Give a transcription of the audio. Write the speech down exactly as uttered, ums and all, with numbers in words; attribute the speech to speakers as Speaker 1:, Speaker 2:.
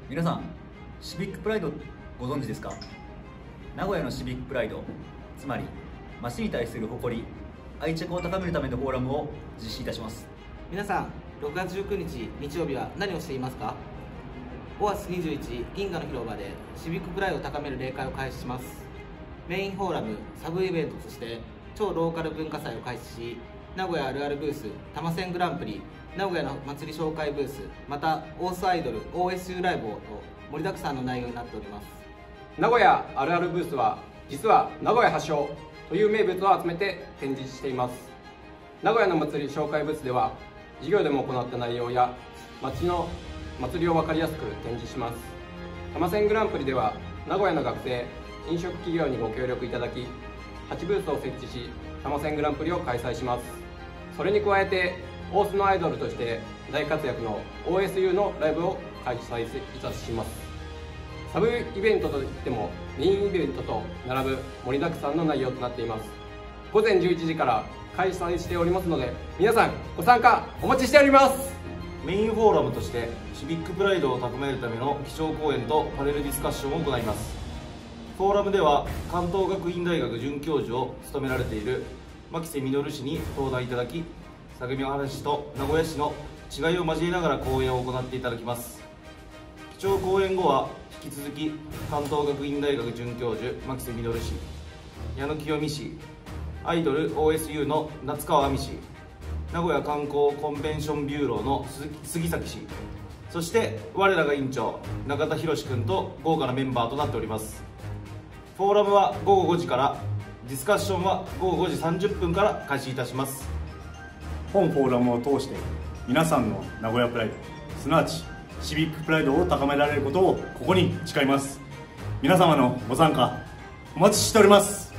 Speaker 1: 皆さん、シビックプライドご存知ですか？名古屋のシビックプライド、つまり街に対する誇り、愛着を高めるためのフォーラムを実施いたします。
Speaker 2: 皆さん、ろくがつじゅうくにち日曜日は何をしていますか？ごがつにじゅういちにち銀河の広場でシビックプライドを高める例会を開始します。メインフォーラム、サブイベントとして超ローカル文化祭を開始し、名古屋あるあるブース、多摩線グランプリ、名古屋の祭り紹介ブース、またオースアイドル オーエスユー ライブと盛りだくさんの内容になっております。
Speaker 3: 名古屋あるあるブースは実は名古屋発祥という名物を集めて展示しています。名古屋の祭り紹介ブースでは授業でも行った内容や街の祭りを分かりやすく展示します。多摩線グランプリでは名古屋の学生飲食企業にご協力いただきはちブースを設置し、多摩線グランプリを開催します。それに加えて大須のアイドルとして大活躍の オーエスユー のライブを開催いたします。サブイベントといってもメインイベントと並ぶ盛りだくさんの内容となっています。ごぜんじゅういちじから開催しておりますので、皆さんご参加お待ちしております。
Speaker 4: メインフォーラムとしてシビックプライドを高めるための基調講演とパネルディスカッションを行います。フォーラムでは関東学院大学准教授を務められている牧瀬実氏に登壇いただき、相模原市と名古屋市の違いを交えながら講演を行っていただきます。基調講演後は引き続き関東学院大学准教授牧瀬実氏、矢野清美氏、アイドル オーエスユー の夏川亜美氏、名古屋観光コンベンションビューローの杉崎氏、そして我らが院長中田博君と豪華なメンバーとなっております。フォーラムはごごごじから、ディスカッションはごごごじさんじゅっぷんから開始いたします。
Speaker 5: 本フォーラムを通して皆さんの名古屋プライド、すなわちシビックプライドを高められることをここに誓います。皆様のご参加お待ちしております。